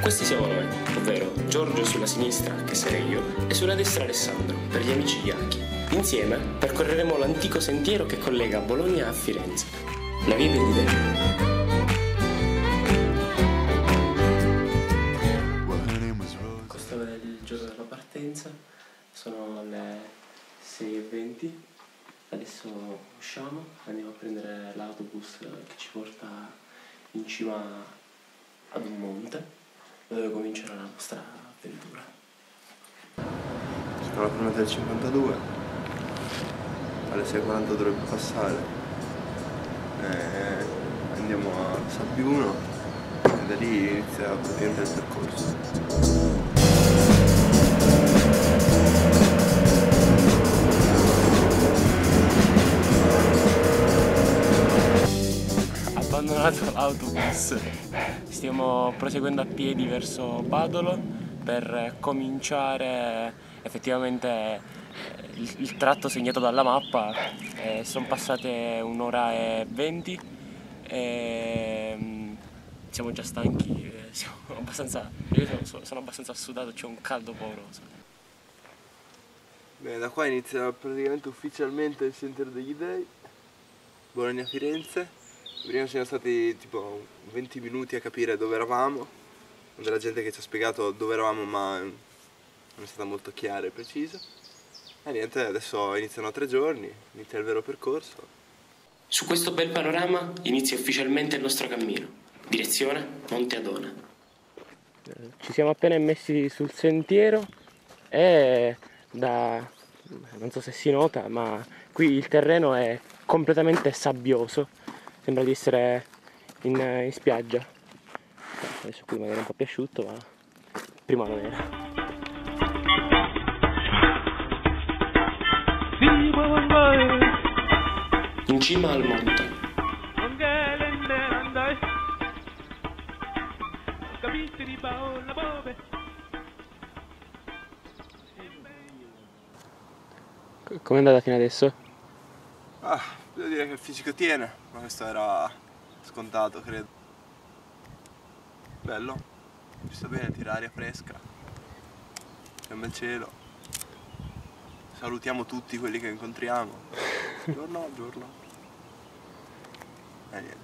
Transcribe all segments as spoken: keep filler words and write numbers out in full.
Questi siamo noi, ovvero Giorgio sulla sinistra, che sarei io, e sulla destra Alessandro, per gli amici Iachi. Insieme percorreremo l'antico sentiero che collega Bologna a Firenze, la via degli dei. Questo è il giorno della partenza, sono le sei e venti, adesso usciamo, andiamo a prendere l'autobus che ci porta in cima ad un monte dove comincerà la nostra avventura. Sono la prima del cinquantadue, alle sei e quaranta dovrebbe passare, e andiamo a Sabbiuno e da lì inizia praticamente il percorso. Abbandonato l'autobus, stiamo proseguendo a piedi verso Badolo per cominciare effettivamente il, il tratto segnato dalla mappa. Eh, sono passate un'ora e venti e mm, siamo già stanchi, eh, siamo abbastanza, io sono, sono abbastanza sudato, c'è un caldo pauroso. Bene, da qua inizia praticamente ufficialmente il Sentiero degli Dei, Bologna-Firenze. Prima siamo stati tipo venti minuti a capire dove eravamo, della gente che ci ha spiegato dove eravamo ma non è stata molto chiara e precisa. E niente, adesso iniziano tre giorni, inizia il vero percorso. Su questo bel panorama inizia ufficialmente il nostro cammino, direzione Monte Adona. Ci siamo appena messi sul sentiero e da, non so se si nota, ma qui il terreno è completamente sabbioso. Sembra di essere in, in spiaggia. Adesso qui magari è un po' più asciutto, ma prima non era. In cima al monte. Com'è andata fino adesso? Ah, devo dire che il fisico tiene, ma questo era scontato, credo. Bello, ci sta bene, tira aria fresca, c'è un bel cielo. Salutiamo tutti quelli che incontriamo, giorno a giorno. E niente.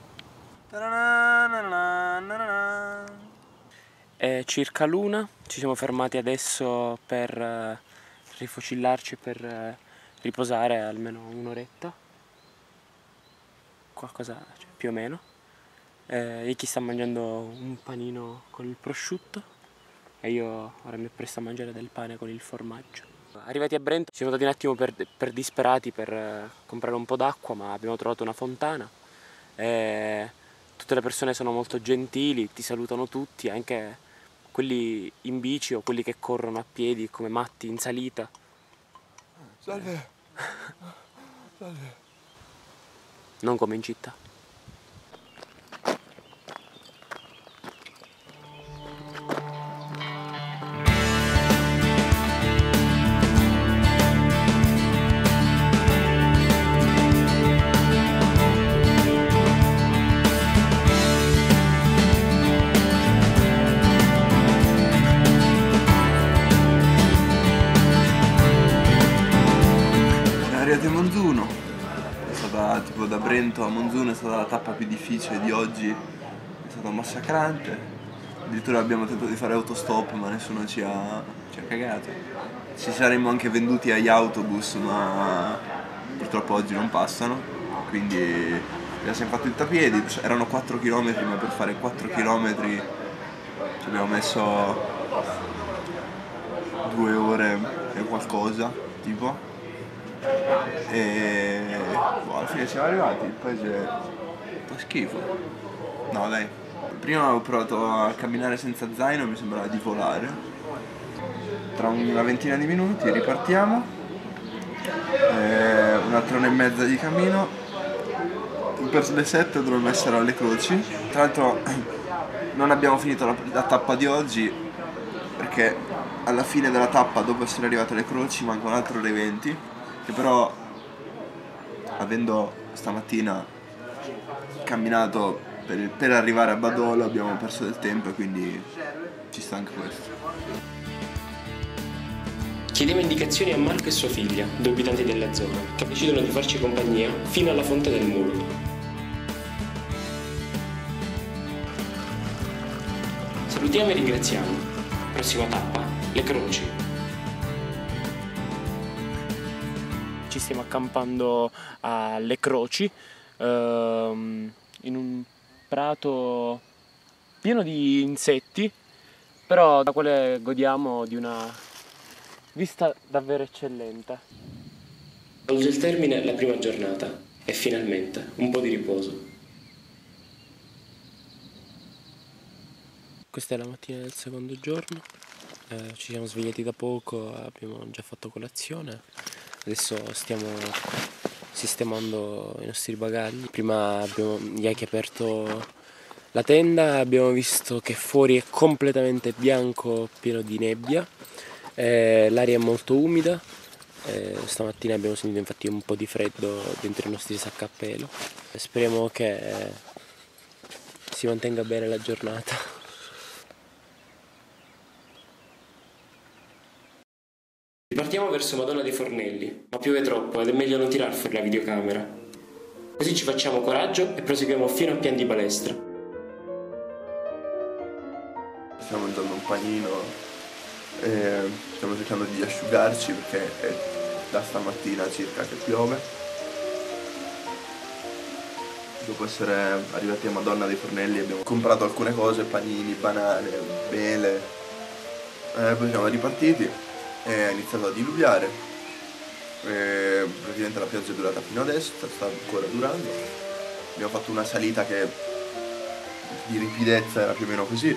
È circa l'una, ci siamo fermati adesso per uh, rifocillarci, per uh, riposare almeno un'oretta, qualcosa, cioè, più o meno. Eh, Iki sta mangiando un panino con il prosciutto e io ora mi appresto a mangiare del pane con il formaggio. Arrivati a Brento siamo stati un attimo per, per disperati per eh, comprare un po' d'acqua, ma abbiamo trovato una fontana e tutte le persone sono molto gentili, ti salutano tutti, anche quelli in bici o quelli che corrono a piedi come matti in salita. Salve! Salve! Non come in città. Arrivati a Monzuno, è stata tipo da Brento a Monzuno è stata la tappa più difficile di oggi, è stata massacrante, addirittura abbiamo tentato di fare autostop ma nessuno ci ha, ci ha cagato. Ci saremmo anche venduti agli autobus ma purtroppo oggi non passano, quindi la siamo fatti tutta a piedi, erano quattro chilometri ma per fare quattro chilometri ci abbiamo messo due ore e qualcosa tipo. E boh, alla fine siamo arrivati, il paese fa schifo. No dai, prima ho provato a camminare senza zaino e mi sembrava di volare. Tra una ventina di minuti ripartiamo, e un'altra ora e mezza di cammino. Per le sette dovremmo essere alle Croci. Tra l'altro non abbiamo finito la, la tappa di oggi perché alla fine della tappa, dopo essere arrivate alle Croci, manca un'altra ora e venti. Che però, avendo stamattina camminato per, per arrivare a Badolo abbiamo perso del tempo e quindi ci sta anche questo. Chiediamo indicazioni a Marco e sua figlia, due abitanti della zona, che decidono di farci compagnia fino alla fonte del Muro. Salutiamo e ringraziamo. Prossima tappa, le Croci. Ci stiamo accampando alle Croci, ehm, in un prato pieno di insetti, però da quale godiamo di una vista davvero eccellente. Volge il termine la prima giornata e finalmente un po' di riposo. Questa è la mattina del secondo giorno, eh, ci siamo svegliati da poco, abbiamo già fatto colazione, adesso stiamo sistemando i nostri bagagli. Prima abbiamo Yaki aperto la tenda, abbiamo visto che fuori è completamente bianco, pieno di nebbia, eh, l'aria è molto umida, eh, stamattina abbiamo sentito infatti un po' di freddo dentro i nostri sacchi a pelo. Speriamo che si mantenga bene la giornata. Partiamo verso Madonna dei Fornelli, ma piove troppo ed è meglio non tirar fuori la videocamera. Così ci facciamo coraggio e proseguiamo fino a Pian di Palestra. Stiamo mangiando un panino e stiamo cercando di asciugarci perché è da stamattina circa che piove. Dopo essere arrivati a Madonna dei Fornelli abbiamo comprato alcune cose, panini, banane, mele, e poi siamo ripartiti. È iniziato a diluviare, e praticamente la pioggia è durata fino adesso, sta ancora durando. Abbiamo fatto una salita che di ripidezza era più o meno così.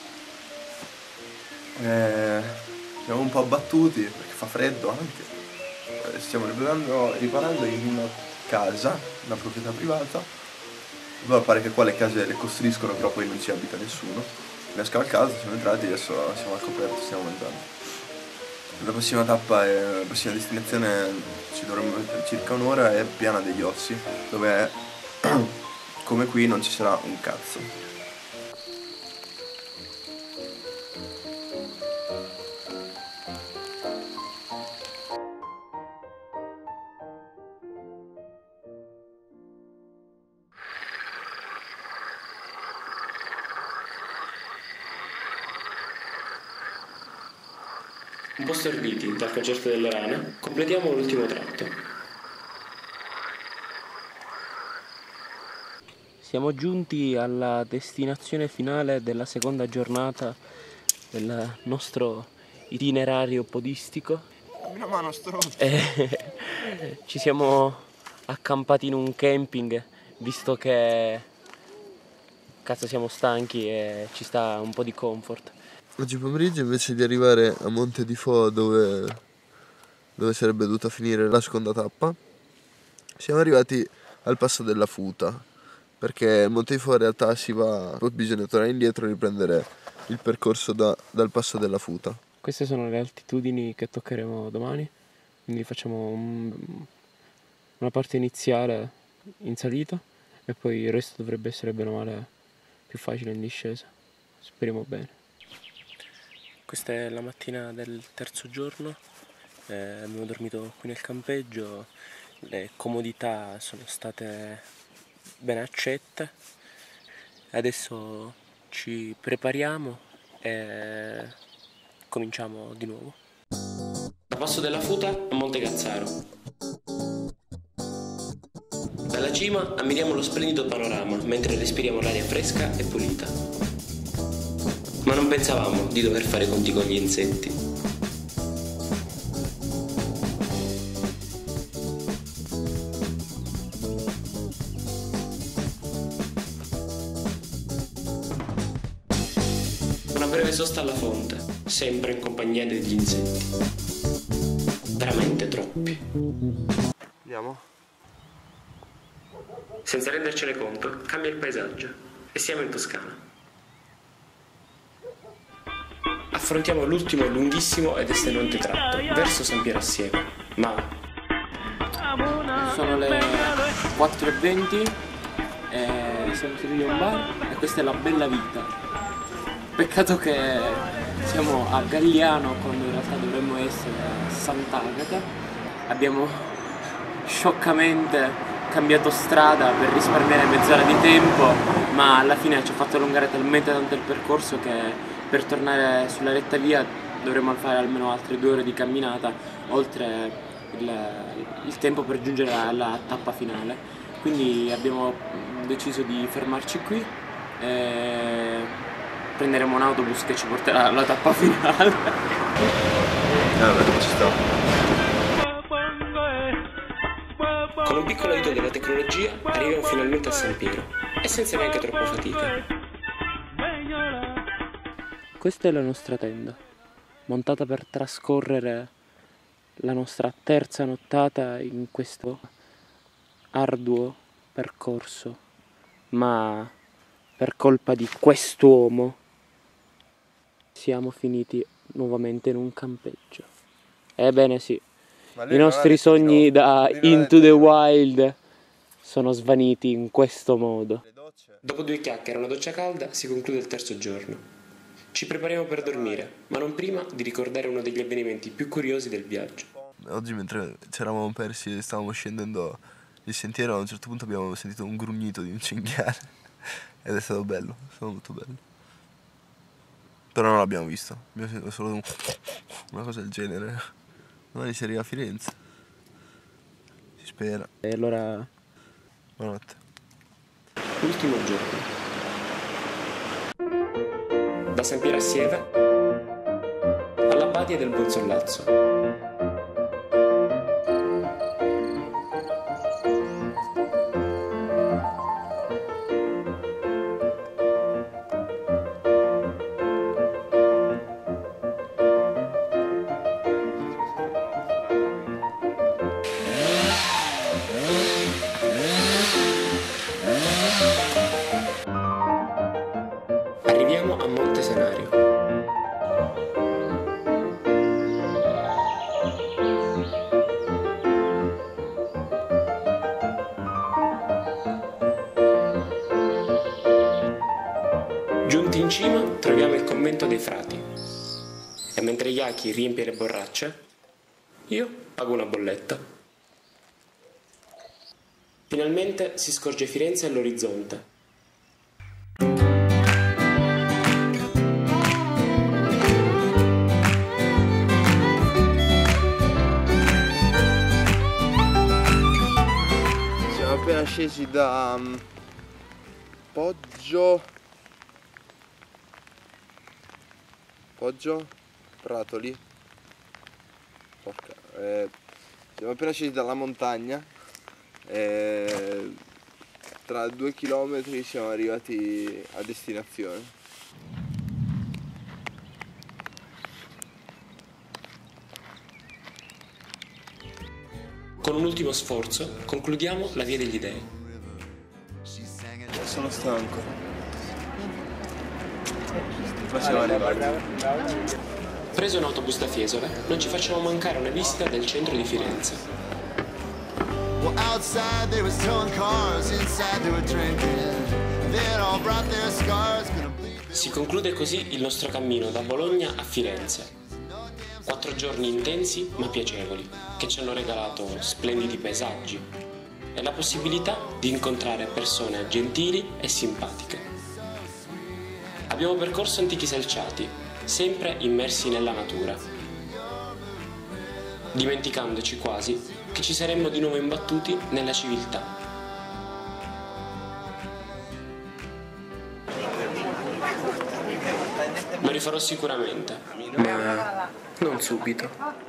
E siamo un po' abbattuti perché fa freddo anche. E stiamo riparando, riparando in una casa, una proprietà privata. Poi pare che qua le case le costruiscono però poi non ci abita nessuno. Abbiamo scavalcato, siamo entrati, adesso siamo al coperto, stiamo mangiando. La prossima tappa, è, la prossima destinazione ci dovremmo mettere circa un'ora, è Piana degli Ossi, dove come qui non ci sarà un cazzo. Un po' storditi dal concerto delle rane, completiamo l'ultimo tratto. Siamo giunti alla destinazione finale della seconda giornata del nostro itinerario podistico. Una mano stronza. E ci siamo accampati in un camping, visto che cazzo siamo stanchi e ci sta un po' di comfort. Oggi pomeriggio invece di arrivare a Monte di Fo dove, dove sarebbe dovuta finire la seconda tappa, siamo arrivati al passo della Futa, perché Monte di Fo in realtà si va, poi bisogna tornare indietro e riprendere il percorso da, dal passo della Futa. Queste sono le altitudini che toccheremo domani, quindi facciamo un, una parte iniziale in salita e poi il resto dovrebbe essere bene o male più facile in discesa, speriamo bene. Questa è la mattina del terzo giorno, eh, abbiamo dormito qui nel campeggio, le comodità sono state ben accette, adesso ci prepariamo e cominciamo di nuovo. Da Passo della Futa a Monte Cazzaro. Dalla cima ammiriamo lo splendido panorama mentre respiriamo l'aria fresca e pulita. Ma non pensavamo di dover fare conti con gli insetti. Una breve sosta alla fonte, sempre in compagnia degli insetti. Veramente troppi. Andiamo? Senza rendercene conto, cambia il paesaggio e siamo in Toscana. Affrontiamo l'ultimo lunghissimo ed estenuante tratto, verso San Piero Assiego, ma sono le quattro e venti e siamo seduti a un bar e questa è la bella vita. Peccato che siamo a Galliano quando in realtà dovremmo essere a Sant'Agata. Abbiamo scioccamente cambiato strada per risparmiare mezz'ora di tempo, ma alla fine ci ha fatto allungare talmente tanto il percorso che per tornare sulla retta via dovremmo fare almeno altre due ore di camminata, oltre il, il tempo per giungere alla tappa finale. Quindi abbiamo deciso di fermarci qui e prenderemo un autobus che ci porterà alla tappa finale. Vabbè, ci sta. Con un piccolo aiuto della tecnologia arriviamo finalmente a San Piero e senza neanche troppa fatica. Questa è la nostra tenda, montata per trascorrere la nostra terza nottata in questo arduo percorso, ma per colpa di quest'uomo siamo finiti nuovamente in un campeggio. Ebbene sì. I nostri sogni da Into the Wild sono svaniti in questo modo. Dopo due chiacchiere e una doccia calda si conclude il terzo giorno. Ci prepariamo per dormire, ma non prima di ricordare uno degli avvenimenti più curiosi del viaggio. Oggi mentre ci eravamo persi e stavamo scendendo il sentiero, a un certo punto abbiamo sentito un grugnito di un cinghiale ed è stato bello, è stato molto bello. Però non l'abbiamo visto, abbiamo sentito solo un... una cosa del genere. Domani si arriva a Firenze, si spera. E allora... buonanotte. Ultimo giorno. Da San Piero a Sieve alla Badia del Bonsollazzo. Arriviamo a Monte Senario. Giunti in cima troviamo il convento dei frati e mentre Yaki riempie le borracce, io pago una bolletta. Finalmente si scorge Firenze all'orizzonte. Appena scesi da um, Poggio Poggio Pratoli. Porca, eh, siamo appena scesi dalla montagna e tra due chilometri siamo arrivati a destinazione. Con un ultimo sforzo concludiamo la via degli dei. Sono stanco. Ma siamo arrivati. Preso un autobus da Fiesole, non ci facciamo mancare una visita del centro di Firenze. Si conclude così il nostro cammino da Bologna a Firenze. Quattro giorni intensi ma piacevoli, che ci hanno regalato splendidi paesaggi e la possibilità di incontrare persone gentili e simpatiche. Abbiamo percorso antichi selciati, sempre immersi nella natura, dimenticandoci quasi che ci saremmo di nuovo imbattuti nella civiltà. Lo rifarò sicuramente, ma non subito.